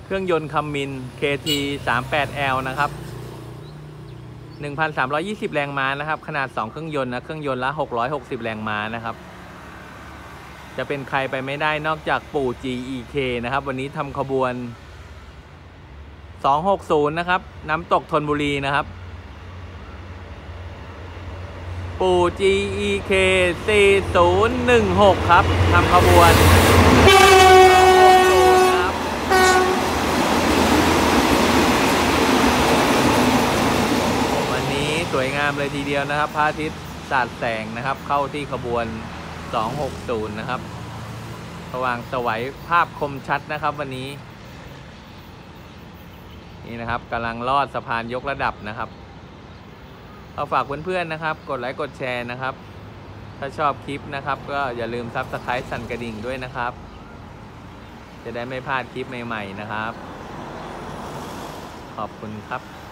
เครื่องยนต์คัมมิน KT 38L นะครับ1,320 แรงม้านะครับขนาด2เครื่องยนต์นะเครื่องยนต์ละ660แรงม้านะครับจะเป็นใครไปไม่ได้นอกจากปู่ GEK นะครับวันนี้ทำขบวน260นะครับน้ำตกธนบุรีนะครับปู่ GEK 4016ครับทำขบวนวันนี้สวยงามเลยทีเดียวนะครับพระอาทิตย์สาดแสงนะครับเข้าที่ขบวน260นะครับสว่างสวยภาพคมชัดนะครับวันนี้นี่นะครับกำลังลอดสะพานยกระดับนะครับเอาฝากเพื่อนๆนะครับกดไลค์กดแชร์นะครับถ้าชอบคลิปนะครับก็อย่าลืมSubscribeสั่นกระดิ่งด้วยนะครับจะได้ไม่พลาดคลิปใหม่ๆนะครับขอบคุณครับ